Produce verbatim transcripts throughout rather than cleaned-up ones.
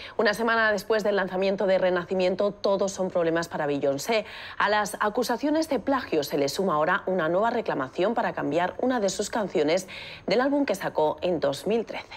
Una semana después del lanzamiento de Renacimiento, todos son problemas para Beyoncé. A las acusaciones de plagio se le suma ahora una nueva reclamación para cambiar una de sus canciones del álbum que sacó en dos mil trece.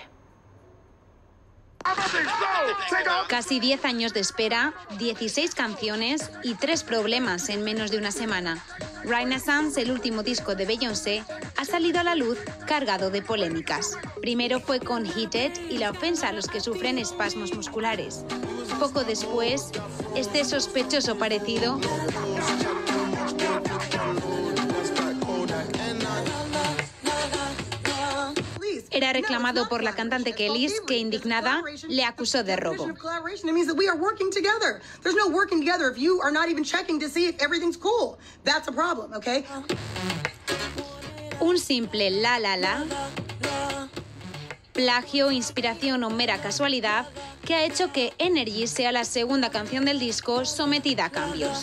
Casi diez años de espera, dieciséis canciones y tres problemas en menos de una semana. Renaissance, el último disco de Beyoncé, ha salido a la luz cargado de polémicas. Primero fue con Heated y la ofensa a los que sufren espasmos musculares. Poco después, este sospechoso parecido era reclamado por la cantante Kelis, que indignada le acusó de robo. Un simple la la la, plagio, inspiración o mera casualidad que ha hecho que Energy sea la segunda canción del disco sometida a cambios.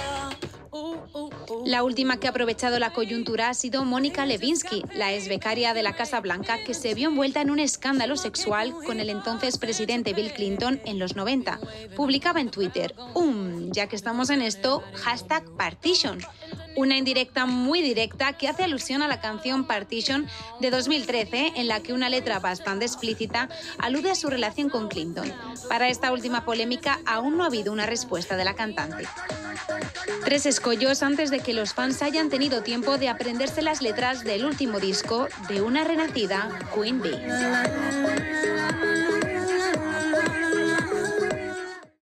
La última que ha aprovechado la coyuntura ha sido Mónica Lewinsky, la ex becaria de la Casa Blanca, que se vio envuelta en un escándalo sexual con el entonces presidente Bill Clinton en los noventa. Publicaba en Twitter, um, ya que estamos en esto, hashtag Partition. Una indirecta muy directa que hace alusión a la canción Partition de dos mil trece, en la que una letra bastante explícita alude a su relación con Clinton. Para esta última polémica aún no ha habido una respuesta de la cantante. Tres escollos antes de que los fans hayan tenido tiempo de aprenderse las letras del último disco de una renacida Queen Bee.